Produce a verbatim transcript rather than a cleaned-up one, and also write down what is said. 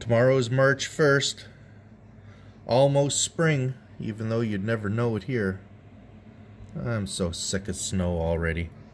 Tomorrow is March first. Almost spring, even though you'd never know it here. I'm so sick of snow already.